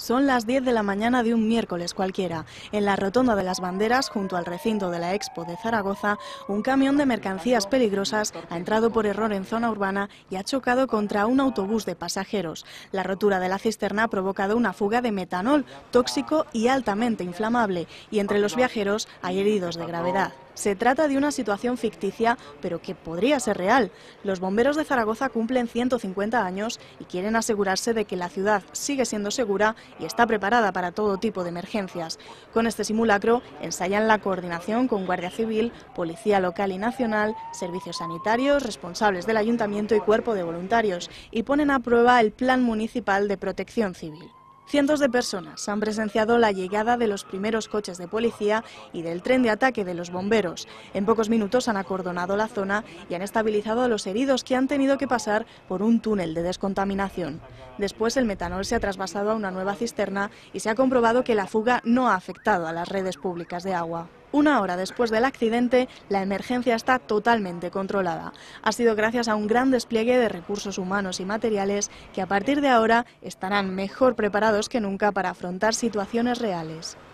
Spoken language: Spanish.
Son las 10 de la mañana de un miércoles cualquiera. En la Rotonda de las Banderas, junto al recinto de la Expo de Zaragoza, un camión de mercancías peligrosas ha entrado por error en zona urbana y ha chocado contra un autobús de pasajeros. La rotura de la cisterna ha provocado una fuga de metanol, tóxico y altamente inflamable, y entre los viajeros hay heridos de gravedad. Se trata de una situación ficticia, pero que podría ser real. Los bomberos de Zaragoza cumplen 150 años y quieren asegurarse de que la ciudad sigue siendo segura y está preparada para todo tipo de emergencias. Con este simulacro ensayan la coordinación con Guardia Civil, Policía Local y Nacional, servicios sanitarios, responsables del Ayuntamiento y Cuerpo de Voluntarios, y ponen a prueba el Plan Municipal de Protección Civil. Cientos de personas han presenciado la llegada de los primeros coches de policía y del tren de ataque de los bomberos. En pocos minutos han acordonado la zona y han estabilizado a los heridos, que han tenido que pasar por un túnel de descontaminación. Después el metanol se ha trasvasado a una nueva cisterna y se ha comprobado que la fuga no ha afectado a las redes públicas de agua. Una hora después del accidente, la emergencia está totalmente controlada. Ha sido gracias a un gran despliegue de recursos humanos y materiales que a partir de ahora estarán mejor preparados que nunca para afrontar situaciones reales.